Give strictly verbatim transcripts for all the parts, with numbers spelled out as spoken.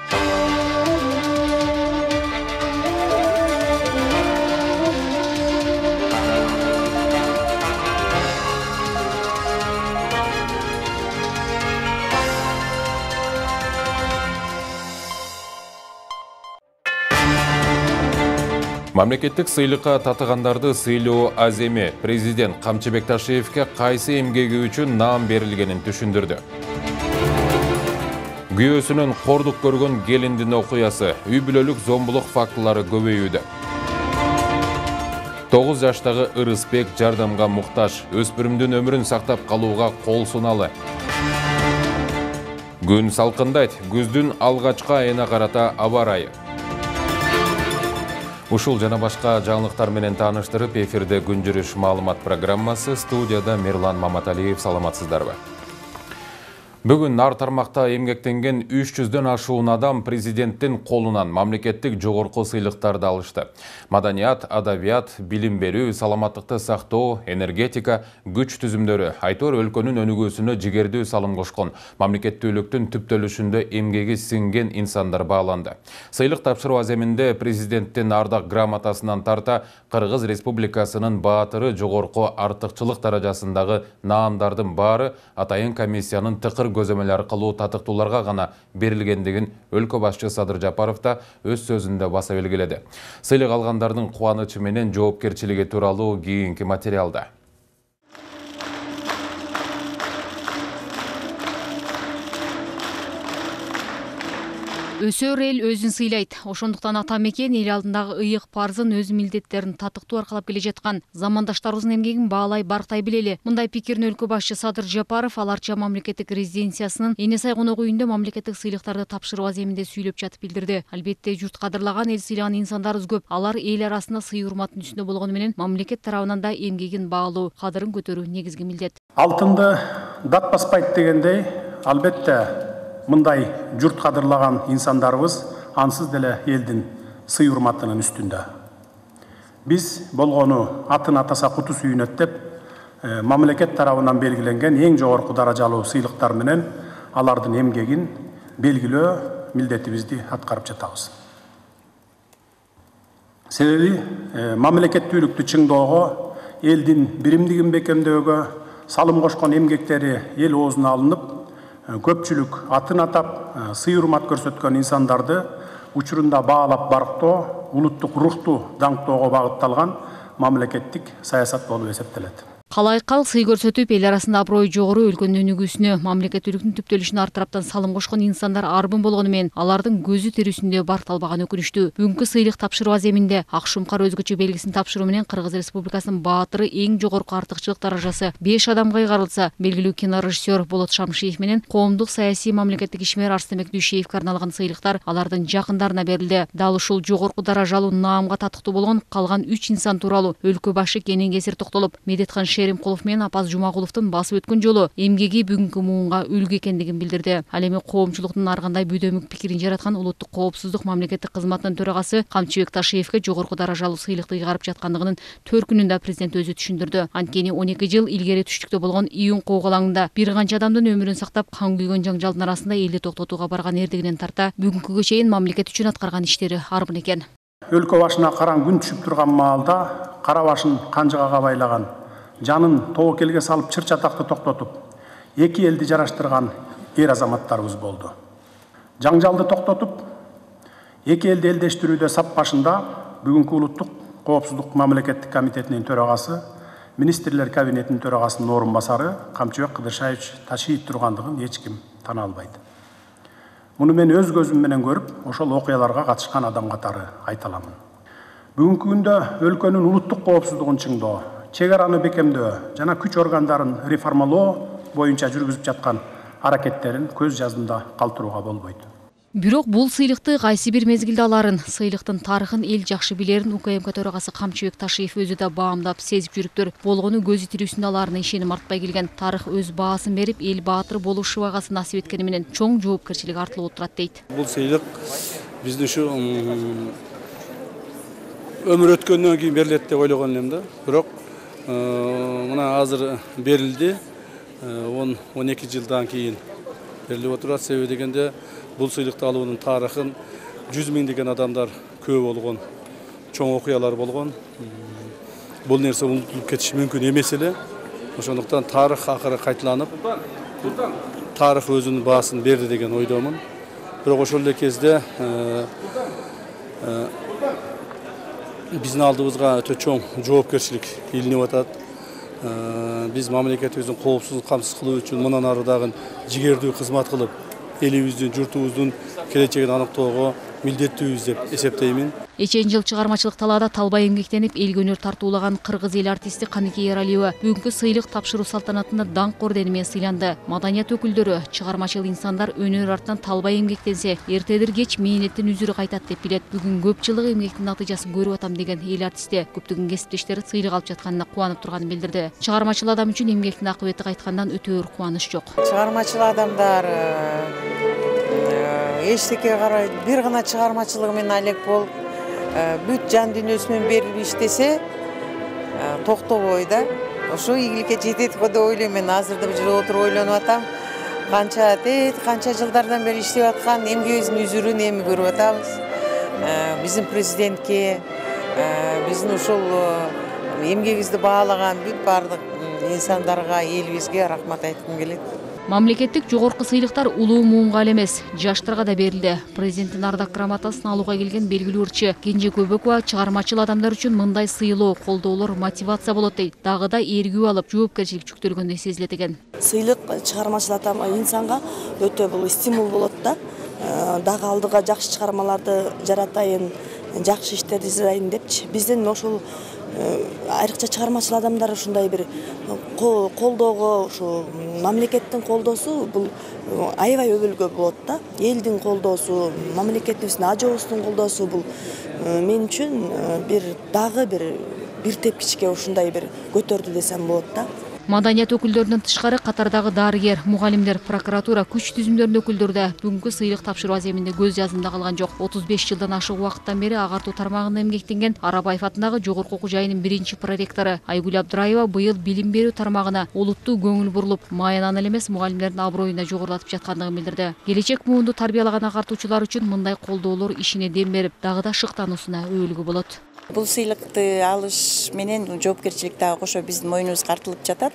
Мамлекеттик сыйлыкка татыгандарды сыйлоо аз эме. Президент Камчыбек Ташиевке кайсы эмгеги үчүн наам берилгенин түшүндүрдү. Күйөөсүнүн кордук көргөн келиндин окуясы, үй бүлөлүк зомбулук фактылары көбөйүүдө. тогуз жаштагы Ырысбек жардамга муктаж, өспүрүмдүн өмүрүн сактап калууга кол суналы. Күн салкындайт, күздүн алгачкы айына карата аба ырайы. Ушул жана башка жаңылыктар менен тааныштырып, эфирде күн жүрүш маалымат программасы, студияда Мирлан Маматалиев. Саламатсыздарбы? Бүгүн нар тармакта эмгектенген үч жүздөн ашуун адам президенттин колунан мамлекеттик жогорку сыйлыктарды алышты. Маданият, адабият, билим берүү, саламаттыкты сактоо, энергетика, күч түзүмдөрү, айтор өлкөнүн өнүгүүсүнө жигердүү салым кошкон, мамлекеттүүлүктүн түптөлүшүндө эмгеги сиңген инсандар бааланды. Сыйлык тапшыруу аземинде президенттин ардак грамотасынан тарта Кыргыз Республикасынын баатыры жогорку артыкчылык даражасындагы наамдардын баары атайын комиссиянын тыкыр көзөмөл аркылуу татыктууларга гана берилгендигин өлкө башчы Садыр Жапаров да өз сөзүндө баса белгиледи. Сыйлык алгандардын кубанычы менен жоопкерчилиги тууралуу кийинки материалда. Өсөр эл өзүн сыйлайт. Ошондуктан ата мекен эл алдындагы ыйык парзын, өз милдеттерин татыктуу аркалап келе жаткан замандаштарыбыздын эмгегин баалай барктай билели. Мындай пикирин өлкө башчы Садыр Жапаров Ал Арча мамлекеттик резиденциясынын Эне сай конок үйүндө мамлекеттик сыйлыктарды тапшыруу аземинде сүйлөп жатып билдирди. Албетте журт кадырлаган, эл сыйлаган инсандарыбыз көп. Алар эл арасында сый урматтын үстүндө болгону менен мамлекет тарабынан да эмгегин баалоо, кадырын көтөрүү негизги милдет. Алтынды дат баспайт дегендей, албетте мындай журт кадырлаган инсандарыбыз ансыз деле элдин сый урматынын үстүндө. Биз болгону атын атаса куту сүйүнөт деп, мамлекет тарабынан белгиленген эң жогорку даражалуу сыйлыктар менен алардын эмгегин белгилөө милдетибизди аткарып жатабыз. Себеби мамлекеттүүлүктү чыңдоого, элдин биримдигин бекемдөөгө салым кошкон эмгектери эл оозуна алынып, көпчүлүк атын атап, сый урмат көрсөткөн инсандарды учурунда баалап барктоо, улуттук рухту даңктоого багытталган мамлекеттик саясат болуп эсептелет. Калайкал сый көрсөтүп, эл арасында аброю жогору, өлкөнүн өнүгүүсүнө, мамлекеттүүлүктүн түптөлүшүнө ар тараптан салым кошкон инсандар арбын болгону менен алардын көзү тирүүсүндө барталбаган өкүнүчтүү. Бүгүнкү сыйлык тапшыруу аземинде ак шумкар өзгөчө белгисин тапшыруу менен Кыргыз Республикасынын баатыры эң жогорку артыкчылык даражасы беш адамга ыйгарылса, белгилүү кинорежиссер Болот Шамшиев менен коомдук саясий мамлекеттик ишмер Арстемек Дүйшеевке арналган сыйлыктар алардын жакындарына берилди. Дал ушул жогорку даражалуу наамга татыктуу болгон калган үч инсан тууралуу өлкө башы кенен кесир токтолуп, Медетхан Шеримкулов менен Апаз Жумагуловдун басып өткөн жолу эмгеги бүгүнкү муунга үлгү экендигин билдирди. Ал эми коомчулуктун ар кандай бүдөмүк пикирин жараткан улуттук коопсуздук мамлекеттик кызматынын төрагасы Камчыбек Ташиевке жогорку даражалуу сыйлыкты ыйгарып жаткандыгынын төркүнүндө президент өзү түшүндүрдү. Анткени он эки жыл илгери түштүктө болгон июнь куугалаңында бир канча адамдын өмүрүн сактап, кан күйгөн жаңжалдын арасында элди токтотууга барган эрдигинен тарта бүгүнкүгө чейин мамлекет үчүн аткарган иштери арбын экен. Өлкө башына караң күн түшүп турган маалда кара башын канжыгага байлаган, жанын тобокелге салып чыр чатакты токтотуп, эки элди жараштырган эр азаматтарыбыз болду. Жаңжалды токтотуп, эки элди элдештирүүдө сап башында бүгүнкү улуттук коопсуздук мамлекеттик комитетинин төрагасы, министрлер кабинетинин төрагасынын орун басары Камчыбек Кыдыршаевич Ташиев тургандыгын эч ким тана албайт. Муну мен өз көзүм менен көрүп, ошол окуяларга катышкан адам катары айта аламын. Бүгүнкү күндө өлкөнүн улуттук коопсуздугун чыңдоо, чек араны бекемдөө жана күч органдарын реформалоо боюнча жүргүзүп жаткан аракеттерин көз жаздымда калтырууга болбойт. Бирок бул сыйлыкты кайсы бир мезгилде аларын, сыйлыктын тарыхын эл жакшы билерин УКМК төрагасы Камчыбек Ташиев өзү да баамдап, сезип жүрүптүр. Болгону көзү тирүүсүндө аларына ишеним артпай келген. Тарых өз баасын берип, эл баатыр болуу шыбагасын насип эткени менен чоң жоопкерчилик артылып отурат дейт. Бул сыйлык биздин ушу өмүр өткөндөн кийин берилет деп ойлогон элем да. Бирок мына азыр берилди. он эки жылдан кийин берилип отурат. Себеби дегенде Бұл сыйлықты алуының тарихын жүз миңдеген адамдар көп болған, чоң окуялар болған. Бұл нерсе ұмытылып кетиши мүмкін емес эле. Ошондуктан тарих акыры кайталанып, тарих өзүнүн баасын берди деген ойдомун. Бирок ошол эле кезде биздин алдыбызга өтө чоң жоопкерчилик илинип атат. Биз мамлекетибиздин коопсуздугун камсыз кылуу үчүн мындан ары дагы жигердүү кызмат кылып, элибиздин, журтубуздун келечегин аныктоого милдеттүүбүз деп эсептеймин. Эчен жыл чыгармачылык талаада талбай эмгектенип, элге өнөр тартуулаган кыргыз эл артисти Каныке Эралиева бүгүнкү сыйлык тапшыруу салтанатында даңк ордени менен сыйланды. Маданият өкүлдөрү чыгармачыл инсандар өнөр артынан талбай эмгектенсе, эртедир кеч мээнеттин үзүрү кайтат деп билет. Бүгүн көп жылдык эмгектин натыйжасын көрүп атам деген эл артисти көптөгөн кесиптештери сыйлык алып жатканына кубанып турганын билдирди. Чыгармачыл адам үчүн эмгектин акыбети кайткандан өтөөр кубаныч жок. Чыгармачыл адамдар эчтеке карай бир гана чыгармачылыгы менен алек болуп, бүт жан дүйнөсү менен берилип иштесе, токтобой да. Ошо ийгиликке жетет го деп ойлойм. Мен азырда жүрүп отуруп ойлонуп атам. Канча тет, канча жылдардан бери иштеп аткан эмгегибиздин үзүрүн эми көрүп атабыз. Биздин президентке, биздин ушул эмгегибизди баалаган бүт баардык инсандарга, элибизге рахмат айткым келет. Мамлекеттик жогорку сыйлыктар улуу муунга эле эмес, жаштарга да берилди. Президенттин ардак грамотасын алууга келген белгилүү ырчы Кенже Көбөкова чыгармачыл адамдар үчүн мындай сыйлоо, колдоолор мотивация болот дейт. Дагы да эргүү алып, жоопкерчилик жүктөлгөндөй сезилет экен. Сыйлык чыгармачыл адам инсанга өтө бул стимул болот да. Дагы алдыга жакшы чыгармаларды жаратайын, жакшы иштерди жасайын депчи. Биздин ошол айрыкча чыгармачыл адамдар ушундай бир колдоого, ушу мамлекеттин колдоосу бул аябай өбөлгө болот да. Элдин колдоосу, мамлекетибиздин ажообуздун колдоосу бул мен үчүн бир дагы бир бир тепкичке ушундай бир көтөрдү десем болот да. Маданият өкүлдөрүнөн тышкары катардагы дарыгер, мугалимдер, прокуратура, күч түзүмдөрүнүн өкүлдөрү да бүгүнкү сыйлык тапшыруу аземинде көз жазымда калган жок. отуз беш жылдан ашык убакыттан бери агартуу тармагында эмгектенген Арабаев атындагы жогорку окуу жайынын биринчи проректору Айгүл Абдыраева быйыл билим берүү тармагына олуттуу көңүл бурулуп, маянаны эле эмес мугалимдердин аброюна жогорулатып жаткандыгын билдирди. Келечек муунду тарбиялаган агартуучулар үчүн мындай колдоолор ишине дем берип, дагы да шыктануусуна өбөлгү болот. Бул сыйлыкты алыш менен жоопкерчилик дагы кошо биздин мойнубузга артылып жатат.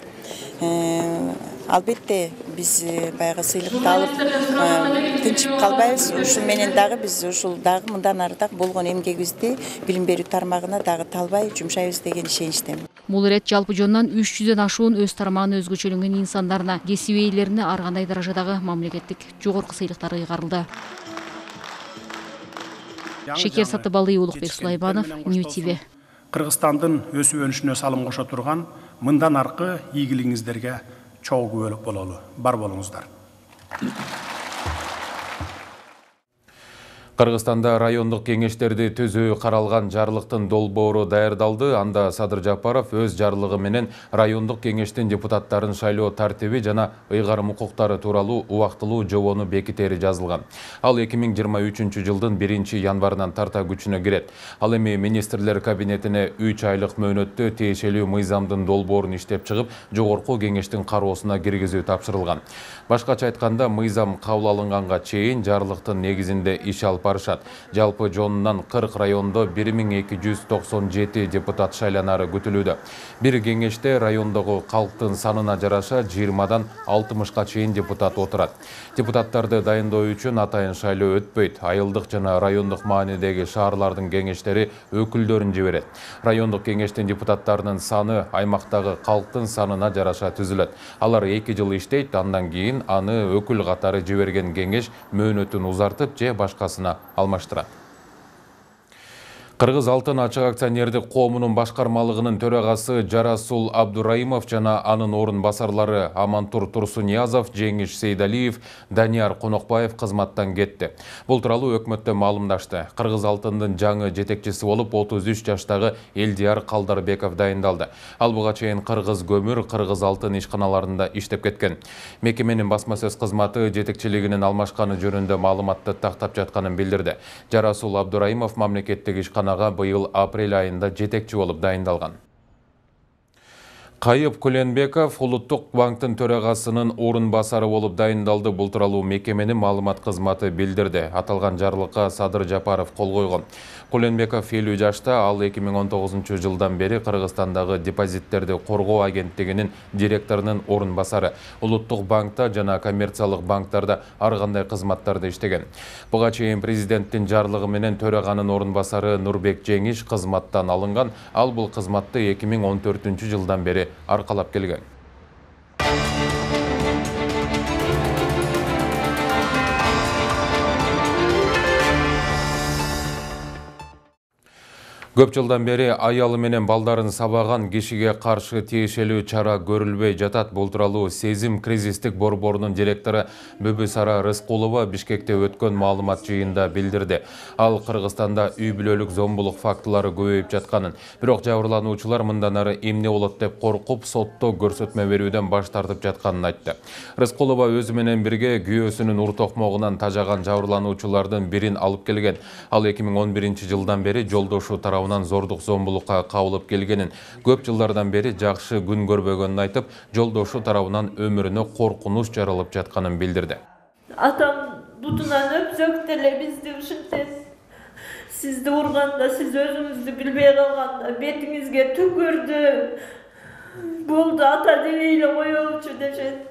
Албетте биз баягы сыйлыкты алып тынчып калбайбыз. Ушул менен дагы биз ушул дагы мындан ары дагы болгон эмгегибизди билим берүү тармагына дагы талбай жумшайбыз деген ишеничтемин. Бул ирет жалпы жонунан үч жүздөн ашуун өз тармагына өзгөчөлөнгөн инсандарына, кесип ээлерине ар кандай даражадагы мамлекеттик жогорку сыйлыктар ыйгарылды. Шекер Сатыбалый, Улукбек Сулайманов, Нью ти ви. Кыргызстандын өсүп өнүшүнө салым кошо турган мындан аркы ийгилигиңиздерге чогуу күбөлүк бололу. Бар болуңуздар. Кыргызстанда райондук кеңештерди түзүү каралган жарлыктын долбоору даярдалды. Анда Садыр Жапаров өз жарлыгы менен райондук кеңештин депутаттарын шайлоо тартиби жана ыйгарым укуктары тууралуу убактылуу жобону бекитери жазылган. Ал эки миң жыйырма үчүнчү жылдын биринчи январынан тарта күчүнө кирет. Ал эми министрлер кабинетине үч айлык мөөнөттө тиешелүү мыйзамдын долбоорун иштеп чыгып, жогорку кеңештин кароосуна киргизүү тапшырылган. Башкача айтканда, мыйзам кабыл алынганга чейин жарлыктын негизинде иш алып барышат. Жалпы жонунан кырк райондо бир миң эки жүз токсон жети депутат шайланары күтүлүүдө. Бир кеңеште райондогу калктын санына жараша жыйырмадан алтымышка чейин депутат отурат. Депутаттарды дайындоо үчүн атайын шайлоо өтпөйт. Айылдык жана райондук маанидеги шаарлардын кеңештери өкүлдөрүн жиберет. Райондук кеңештин депутаттарынын саны аймактагы калктын санына жараша түзүлөт. Алар эки жыл иштейт, андан кийин аны өкүл катары жиберген кеңеш мөөнөтүн узартып же башкасына алмаштырат. Кыргыз Алтын ачык акционердик коомунун башкармалыгынын төрагасы Жарасул Абдураимов жана анын орун басарлары Амантур Турсуниязов, Жеңиш Сейдалиев, Данияр Конокбаев кызматтан кетти. Бул тууралуу өкмөттө маалымдашты. Кыргыз Алтындын жаңы жетекчиси болуп отуз үч жаштагы Элдияр Калдарбеков дайындалды. Ал буга чейин Кыргыз көмүр, Кыргыз Алтын ишканаларында иштеп кеткен. Мекеменин басма сөз кызматы жетекчилигинин алмашканы жөнүндө маалыматты тактап жатканын билдирди. Жарасул Абдураимов мамлекеттик ишкана быйыл апрель айында жетекчи болуп дайындалган. Кайып Куленбеков Улуттук банктын төрагасынын орун басары болуп дайындалды. Бул тууралуу мекеменин маалымат кызматы билдирди. Аталган жарлыкка Садыр Жапаров кол койгон. Куленбеков элүү жашта, ал эки миң он тогузунчу жылдан бери Кыргызстандагы депозиттерди коргоо агенттигинин директорунун орун басары. Улуттук банкта жана коммерциялык банктарда ар кандай кызматтарды иштеген. Буга чейин президенттин жарлыгы менен төраганын орун басары Нурбек Жеңиш кызматтан алынган. Ал бул кызматты эки миң он төртүнчү жылдан бери аркалап келген. Көп жылдан бери аялы менен балдарын сабаган кишиге каршы тиешелүү чара көрүлбөй жатат. Бул тууралуу Сезим кризистик борборунун директору Бүбүсара Рыскулова Бишкекте өткөн маалымат жыйында билдирди. Ал Кыргызстанда үй бүлөлүк зомбулук фактылары көбөйүп жатканын, бирок жабырлануучулар мындан ары эмне болот деп коркуп, сотто көрсөтмө берүүдөн баш тартып жатканын айтты. Рыскулова өзү менен бирге күйөөсүнүн ур токмогунан тажаган жабырлануучулардын бирин алып келген. Ал эки миң он биринчи жылдан бери жолдошу тарабынан зордук зомбулукка кабылып келгенин, көп жылдардан бери жакшы күн көрбөгөнүн айтып, жолдошу тарабынан өмүрүнө коркунуч жаралып жатканын билдирди. Атам бутунан өпсөк деле бизди ушинтип, сизди урганда, сиз өзүңүздү билбей калганда бетиңизге түкүрдү. Болду, ата дебей эле коелучу дешет.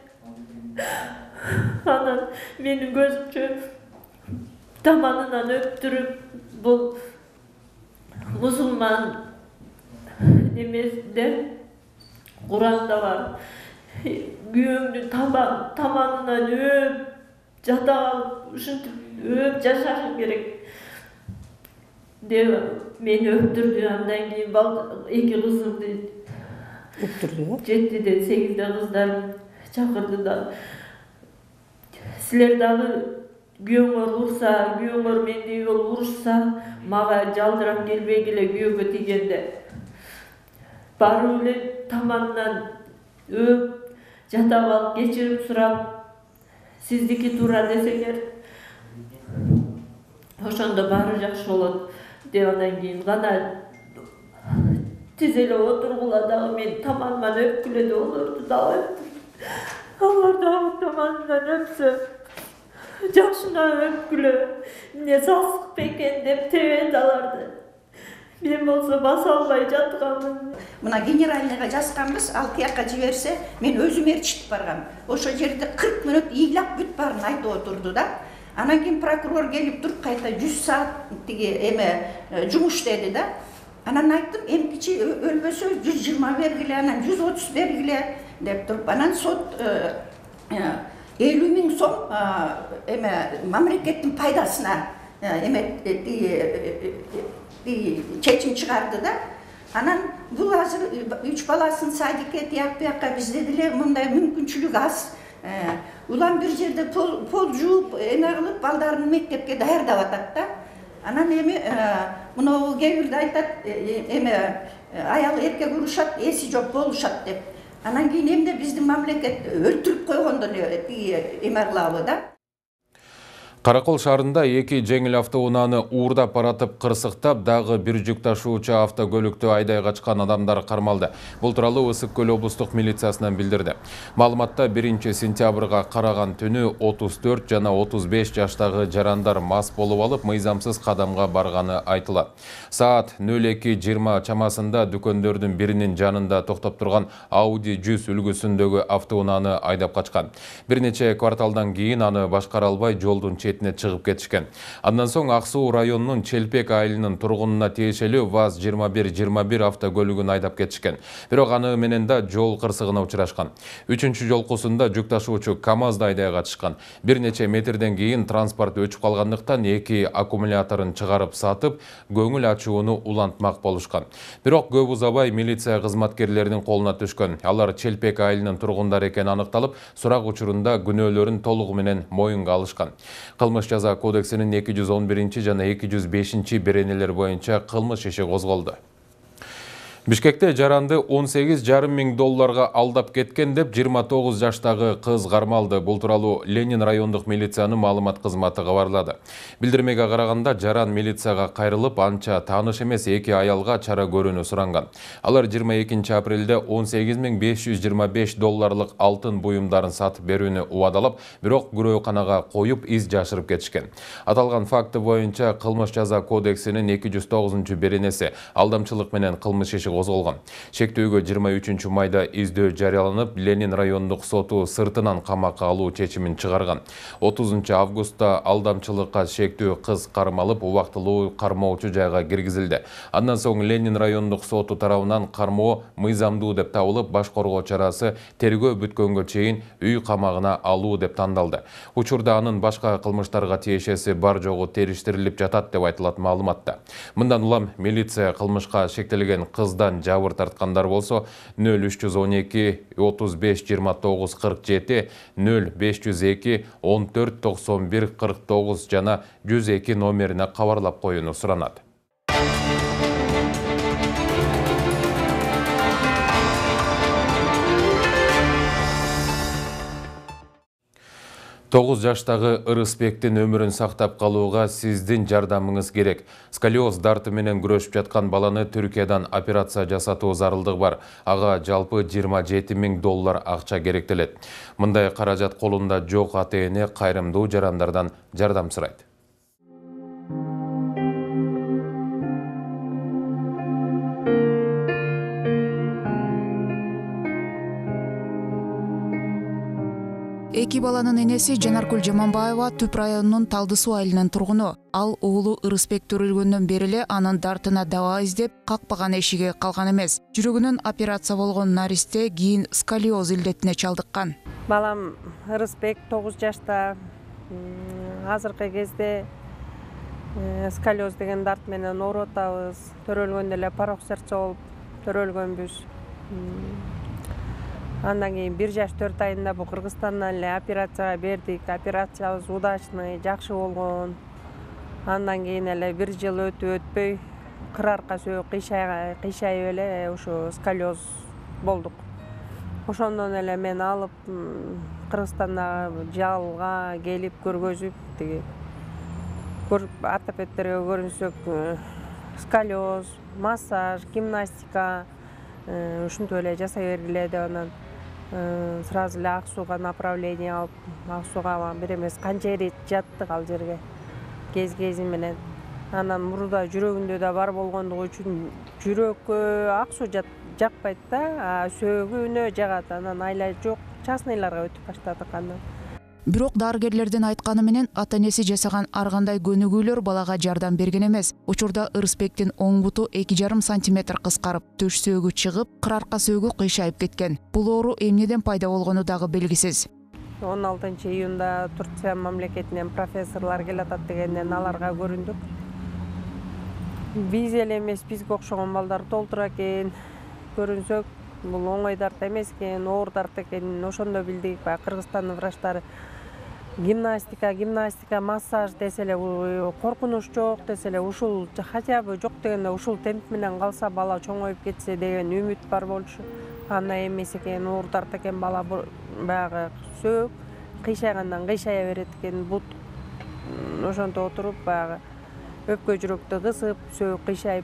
Анан менин көзүмчө таманынан өптүрүп, бул мусулман немесде Куранда бар. Күйөөңдүн таманынан өп, жата калып, ушинтип өп жашашың керек деп мени өптүрдү. Андан кийин эки кызымды өптүрдү. жетиден сегизде кыздарын чакырды да, силер дагы күйөөңөр урса, күйөөңөр мендей болуп урушса, мага жалдырап келбегиле күйөөгө тийгенде. Барып эле таманынан өп, жатап алып, кечирим сурап, сиздики туура десеңер, ошондо баары жакшы болот деп, андан кийин гана тиз эле отургула дагы мен таманыман өпкүлө деп олорду дагы өптүр. Алар дагы таманынан өпсө, жакшына өпкүлө, эмне сасык бекен деп тебет аларды. Мен болсо баса албай жатканмын. Мына генеральныйга жазганбыз, ал тияка жиберсе, мен өзүм ээрчитип баргам. Ошо жерде кырк мүнөт ыйлап бүт баарын айтып отурду да. Анан кийин прокурор келип туруп, кайта жүз саат тиги эме жумуш деди да. Анан айттым, эмкичи өлбөсө жүз жыйырма бергиле, анан жүз отуз бергиле деп туруп, анан сот элүү миң сом эме мамлекеттин пайдасына эме чечим чыгарды да. Анан бул азыр үч баласын садикке тияк бияка бизде деле мындай мүмкүнчүлүк аз. Улам бир жерде пол жууп, эме кылып, балдарын мектепке даярдап атат да. Анан эми мына кээ бирде айтат, эме аял эркек урушат, эси жок болушат деп. Анан кийин эмне биздин мамлекет өлтүрүп койгондон эме кылабы да. Каракол шаарында эки жеңил автоунааны уурдап баратып кырсыктап, дагы бир жүк ташуучу автокөлүктү айдай качкан адамдар кармалды. Бул тууралуу Ысык көл облустук милициясынан билдирди. Маалыматта биринчи сентябрга караган түнү отуз төрт жана отуз беш жаштагы жарандар мас болуп алып, мыйзамсыз кадамга барганы айтылат. Саат нөл эки жыйырма чамасында дүкөндөрдүн биринин жанында токтоп турган Audi жүз үлгүсүндөгү автоунааны айдап качкан. Бир нече кварталдан кийин аны башкара албай жолдун четине чыгып кетишкен. Андан соң Ак Суу районунун Челпек айылынын тургунуна тиешелүү ВАЗ жыйырма бир жыйырма бир автокөлүгүн айдап кетишкен. Бирок аны менен да жол кырсыгына учурашкан. Үчүнчү жолкусунда жүк ташуучу КАМАЗды айдай катышкан. Бир нече метрден кийин транспорт өчүп калгандыктан эки аккумуляторун чыгарып сатып, көңүл ачууну улантмак болушкан. Бирок көп узабай милиция кызматкерлеринин колуна түшкөн. Алар Челпек айылынын тургундары экени аныкталып, сурак учурунда күнөөлөрүн толугу менен моюнга алышкан. Кылмыш жаза кодексинин эки жүз он биринчи жана эки жүз бешинчи беренелер боюнча кылмыш иши козголду. Бишкекте жаранды он сегиз жарым миң долларга алдап кеткен деп жыйырма тогуз жаштагы кыз кармалды. Бул тууралуу Ленин райондук милициянын маалымат кызматы кабарлады. Билдирмеге караганда жаран милицияга кайрылып, анча тааныш эмес эки аялга чара көрүүнү суранган. Алар жыйырма экинчи апрелде он сегиз миң беш жүз жыйырма беш долларлык алтын буюмдарын сатып берүүнү убадалап, бирок күрөканага коюп из жашырып кетишкен. Аталган факты боюнча кылмыш жаза кодексинин эки жүз тогузунчу беренеси алдамчылык менен кылмыш иши козголгон. Шектүүгө жыйырма үчүнчү майда издөө жарыяланып, Ленин райондук соту сыртынан камакка алуу чечимин чыгарган. отузунчу августта алдамчылыкка шектүү кыз кармалып, убактылуу кармоочу жайга киргизилди. Андан соң Ленин райондук соту тарабынан кармоо мыйзамдуу деп табылып, баш коргоо чарасы тергөө бүткөнгө чейин үй камагына алуу деп тандалды. Учурда анын башка кылмыштарга тиешеси бар жогу териштирилип жатат деп айтылат маалыматта. Мындан улам милиция кылмышка шектелген кыздан жабыр тарткандар болсо нөл үч жүз он эки отуз беш жыйырма тогуз кырк жети, нөл беш жүз эки он төрт токсон бир кырк тогуз жана жүз эки номерине кабарлап коюуну суранат. тогуз жаштагы Ырысбектин өмүрүн сактап калууга сиздин жардамыңыз керек. Сколиоз дарты менен күрөшүп жаткан баланы Түркиядан операция жасатуу зарылдыгы бар. Ага жалпы жыйырма жети миң доллар акча керектелет. Мындай каражат колунда жок ата-эне кайрымдуу жарандардан жардам сурайт. Эки баланын энеси Жанаркүл Жаманбаева Түп районунун Талды суу айылынын тургуну. Ал уулу Ырысбек төрөлгөндөн бери эле анын дартына даба издеп, какпаган эшиги калган эмес. Жүрөгүнүн операция болгон наристе кийин сколиоз илдетине чалдыккан. Балам Ырысбек тогуз жашта. Азыркы кезде сколиоз деген дарт менен ооруп атабыз. Төрөлгөндө эле порок сердце болуп төрөлгөнбүз. Андан кийин бир жаш төрт айында бу Кыргызстандан эле операцияга бердик. Операциябыз удачный, жакшы болгон. Андан кийин эле бир жыл өтүп өтпөй кыр арка сөөк кыйшайып эле ушу сколиоз болдук. Ошондон эле мен алып Кыргызстанда жалга келип көргөзүп, тиги ортопедтерге көрүнсөк, сколиоз, массаж, гимнастика ушинтип эле жасай бергиле деп анан сразу эле ак сууга направление алып, ак сууга бир эмес канча ирет жаттык ал жерге кез-кези менен. Анан мурда жүрөгүндө да бар болгондугу үчүн жүрөккө ак суу жакпайт да, сөөгүнө жагат. Анан айла жок, частныйларга өтүп баштадык андан. Бирок дарыгерлердин айтканы менен ата-энеси жасаган ар кандай көнүгүүлөр балага жардам берген эмес. Учурда Ырысбектин оң буту эки жарым сантиметр кыскарып, төш сөөгү чыгып, кыр арка сөөгү кыйшайып кеткен. Бул оору эмнеден пайда болгону дагы белгисиз. он алтынчы июнда Турция мамлекетинен профессорлор келатат дегенден аларга көрүндүк. Биз эле эмес, бизге окшогон балдар толтура экен. Көрүнсөк, бул оңой дарт эмес экен, оор дарт экенин ошондо билдик. Кыргызстандын врачтары гимнастика, гимнастика, массаж десе эле коркунуч жок десе эле, ушул хотя бы жок дегенде ушул темп менен калса бала чоңоюп кетсе деген үмүт бар болчу. Анда эмес экен, оор дарт экен, бала баягы сөөк кыйшайгандан кыйшая берет экен, бут ошонтип отуруп баягы өпкө жүрөктү кысып, сөөк кыйшайып,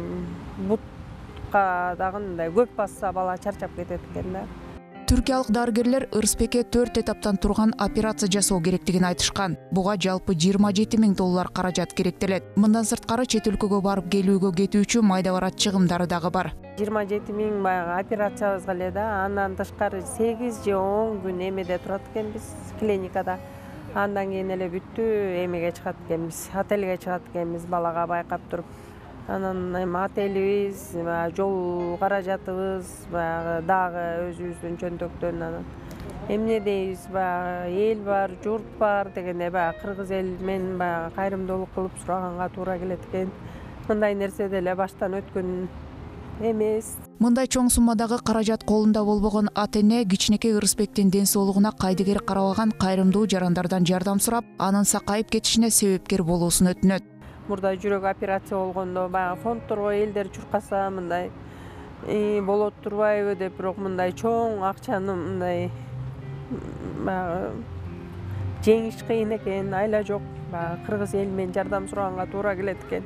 бутка дагы мындай көп басса бала чарчап кетет экен да. Түркиялык дарыгерлер Ырысбекке төрт этаптан турган операция жасоо керектигин айтышкан. Буга жалпы жыйырма жети миң доллар каражат керектелет. Мындан сырткары чет өлкөгө барып келүүгө кетүүчү майда барат чыгымдары дагы бар. жыйырма жети миң баягы операциябызга эле да, андан тышкары сегиз же он күн эмеде турат экенбиз, клиникада. Андан кийин эле бүттү эмеге чыгат экенбиз, отелге чыгат экенбиз балага байкап туруп. Анан эми отелибиз, жол каражатыбыз дагы өзүбүздүн чөнтөктөн. Анан эмне дейбиз, баягы эл бар, журт бар дегенде баягы кыргыз эл мен баягы кайрымдуулук кылып сураганга туура келет экен. Мындай нерсе деле баштан өткөн эмес. Мындай чоң суммадагы каражат колунда болбогон ата-эне кичинекей Ырысбектин ден соолугуна кайдыгер карабаган кайрымдуу жарандардан жардам сурап, анын сакайып кетишине себепкер болуусун өтүнөт. Мурда жүрөк операция болгондо баягы фондторго элдер чуркаса, мындай болот турбайбы деп, бирок мындай чоң акчаны мындай баягы жеңиш кыйын экен, айла жок. Баягы кыргыз эли менен жардам сураганга туура келет экен.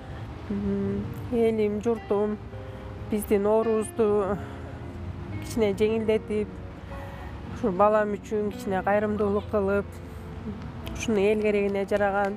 Элим, журтум биздин оорубузду кичине жеңилдетип, ушу балам үчүн кичине кайрымдуулук кылып, ушуну эл керегине жараган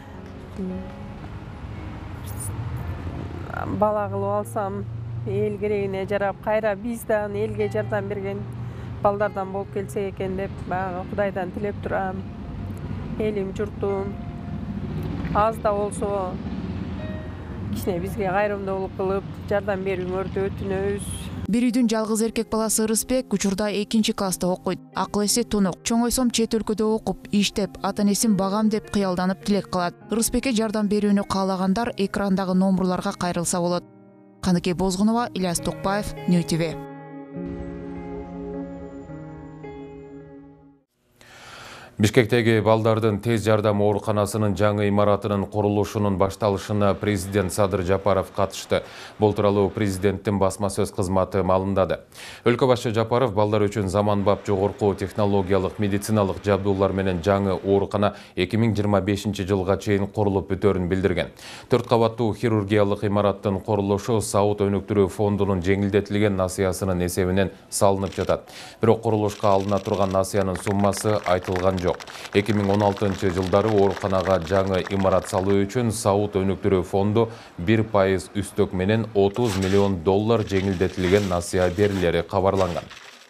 бала кылып алсам, эл керегине жарап, кайра биз дагы элге жардам берген балдардан болуп келсек экен деп баягы Кудайдан тилеп турам. Элим, журтум аз да болсо кичине бизге кайрымдуулук кылып, жардам берүүңөрдү өтүнөбүз. Бир үйдүн жалгыз эркек баласы Ырысбек учурда экинчи класста окуйт. Акыл эси тунук. Чоңойсом чет өлкөдө окуп, иштеп, ата энесин багам деп кыялданып тилек кылат. Ырысбекке жардам берүүнү каалагандар экрандагы номурларга кайрылса болот. Каныкей Бозгунова, Ильяс Токпаев, Нью ти ви. Бишкектеги балдардын тез жардам ооруканасынын жаңы имаратынын курулушунун башталышына президент Садыр Жапаров катышты. Бул тууралуу президенттин басма сөз кызматы маалымдады. Өлкө башы Жапаров балдар үчүн заманбап жогорку технологиялык медициналык жабдуулар менен жаңы оорукана эки миң жыйырма бешинчи жылга чейин курулуп бүтөөрүн билдирген. Төрт кабаттуу хирургиялык имараттын курулушу Сауд өнүктүрүү фондунун жеңилдетилген насыясынын эсебинен салынып жатат. Бирок курулушка алына турган насыянын суммасы айтылган жок. эки миң он алтынчы жылдары ооруканага жаңы имарат салуу үчүн Сауд өнүктүрүү фонду бир пайыз үстөк менен отуз миллион доллар жеңилдетилген насыя берилери кабарланган.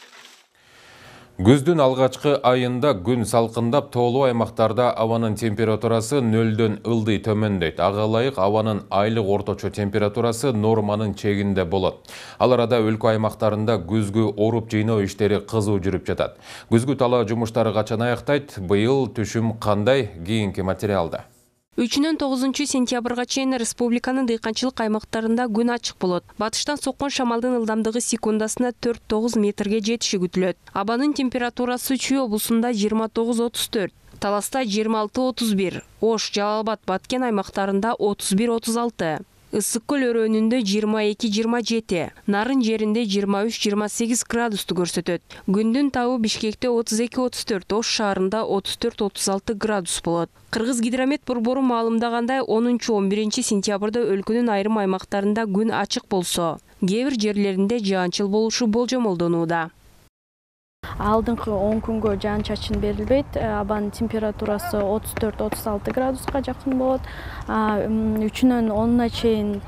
Күздүн алгачкы айында күн салкындап, тоолуу аймактарда абанын температурасы нөлдөн ылдый төмөндөйт. Ага ылайык абанын айлык орточо температурасы норманын чегинде болот. Ал арада өлкө аймактарында күзгү оруп жыйноо иштери кызуу жүрүп жатат. Күзгү талаа жумуштары качан аяктайт? Быйыл түшүм кандай? Кийинки материалда. үчүнөн тогузунчу сентябрга чейин республиканын дыйканчылык аймактарында күн ачык болот. Батыштан соккон шамалдын ылдамдыгы секундасына төрт тогуз метрге жетиши күтүлөт. Абанын температурасы Чүй облусунда жыйырма тогуз отуз төрт, Таласта жыйырма алты отуз бир, Ош, Жалал абад, Баткен аймактарында отуз бир отуз алты. Ысык көл өрөөнүндө жыйырма эки жыйырма жети, Нарын жеринде жыйырма үч жыйырма сегиз градусту көрсөтөт. Күндүн табы Бишкекте отуз эки отуз төрт, Ош шаарында отуз төрт отуз алты градус болот. Кыргыз гидромет борбору маалымдагандай, онунчу он биринчи сентябрда өлкөнүн айрым аймактарында күн ачык болсо, кээ бир жерлеринде жаанчыл болушу болжомолдонууда. Алдыңкы он күнгө жаан чачын берилбейт. Абанын температурасы отуз төрт отуз алты градуска жакын болот. үчүнөн онуна чейин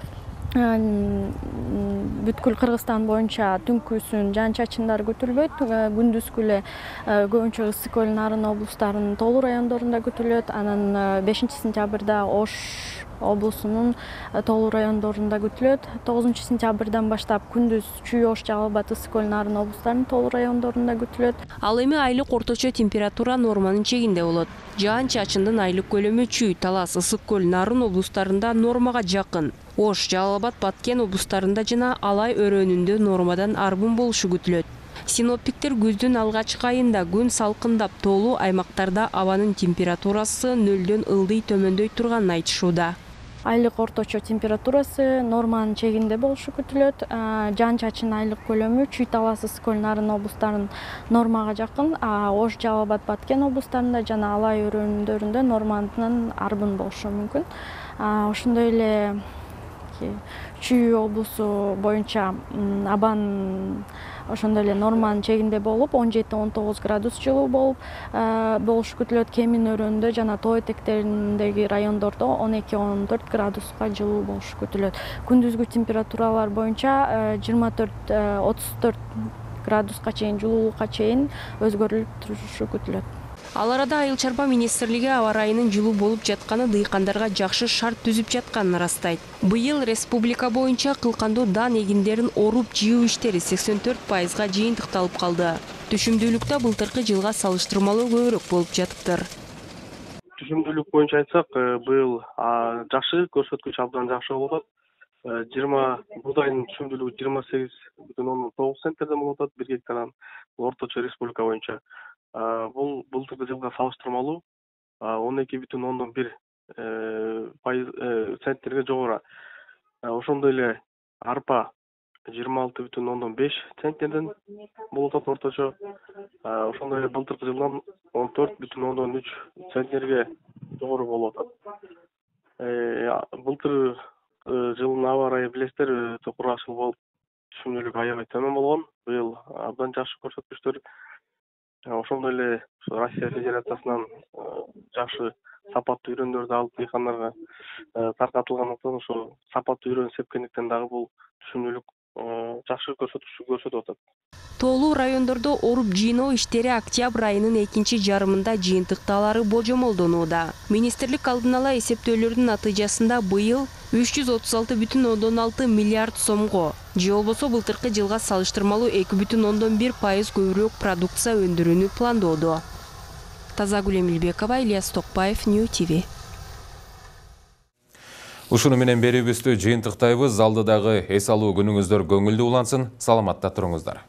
бүткүл Кыргызстан боюнча түнкүсүн жаан чачындар күтүлбөйт. Күндүзгү эле көбүнчө ысык көл Нарын облустарынын тоолуу райондорунда күтүлөт. Анан бешинчи сентябрда Ош облусунун тоолуу райондорунда күтүлөт. тогузунчу сентябрдан баштап күндүз Чүй, Ош, Жалал абад, ысык көл Нарын облустарынын тоолуу райондорунда күтүлөт. Ал эми айлык орточо температура норманын чегинде болот. Жаан чачындын айлык көлөмү Чүй, Талас, ысык көл Нарын облустарында нормага жакын. Ош, Жалал абад, Баткен облустарында жана Алай өрөөнүндө нормадан арбын болушу күтүлөт. Синоптиктер күздүн алгачкы айында күн салкындап, тоолуу аймактарда абанын температурасы нөлдөн ылдый төмөндөй турганын айтышууда. Айлык орточо температурасы норманын чегинде болушу күтүлөт. Жаан чачын айлык көлөмү Чүй, Талас, ысык көл Нарын облустарынын нормага жакын. Ош, Жалал абад, Баткен облустарында жана Алай өрөөнүндөрүндө норманын арбын болушу мүмкүн. Ошондой эле Чүй облусу боюнча абан ошондой эле норманын чегинде болуп, он жети он тогуз градус жылуу болуп болушу күтүлөт. Кемин өрөөнүндө жана тоо этектериндеги райондордо он эки он төрт градуска жылуу болушу күтүлөт. Күндүзгү температуралар боюнча жыйырма төрт отуз төрт градуска чейин, жылуулукка чейин өзгөрүлүп турушу күтүлөт. Ал арада Айыл чарба министрлиги аба ырайынын жылуу болуп жатканы дыйкандарга жакшы шарт түзүп жатканын ырастайт. Быйыл республика боюнча кылкандуу даан эгиндерин оруп жыйуу иштери сексен төрт пайызга жыйынтыкталып калды. Түшүмдүүлүктө былтыркы жылга салыштырмалуу көбүрөөк болуп жатыптыр. Түшүмдүүлүк боюнча айтсак, быйыл жакшы, көрсөткүч абдан жакшы болуп атат. жыйырма буудайдын түшүмдүүлүгү жыйырма сегиз бүтүн ондон тогуз центнерден болуп атат бир гектардан, орточо республика боюнча. Бул былтыркы жылга салыштырмалуу он эки бүтүн ондон бир центнерге жогору. Ошондой эле арпа жыйырма алты бүтүн ондон беш центнерден болуп атат орточо. Ошондой эле былтыркы жылдан он төрт бүтүн ондон үч центнерге жогору болуп атат. Былтыр жылдын аба ырайы билесиздер, өтө кургакчыл болуп, түшүмдүүлүк аябай төмөн болгон. Быйыл абдан жакшы көрсөткүчтөр. Ошондой эле Россия Федерациясынан жакшы сапаттуу үйрөндөрдү алып дыйкандарга таркатылгандыктан ошо сапаттуу үйрөн сепкендиктен дагы бул түшүмдүүлүк жакшы көрсөткүч көрсөтүп атат. Тоолуу райондордо оруп жыйноо иштери октябрь айынын экинчи жарымында жыйынтыктаалары болжомолдонууда. Министрлик алдын ала эсептөөлөрдүн натыйжасында быйыл үч жүз отуз алты бүтүн ондон алты миллиард сомго, же болбосо былтыркы жылга салыштырмалуу эки бүтүн ондон бир пайыз көбүрөөк продукция өндүрүүнү пландоодо. Тазагүл Эмилбекова, Ильяс Токпаев, Нью ти ви. Ушуну менен берүүбүздү жыйынтыктайбыз. Алдыдагы эс алуу күнүңүздөр көңүлдүү улансын. Саламатта туруңуздар.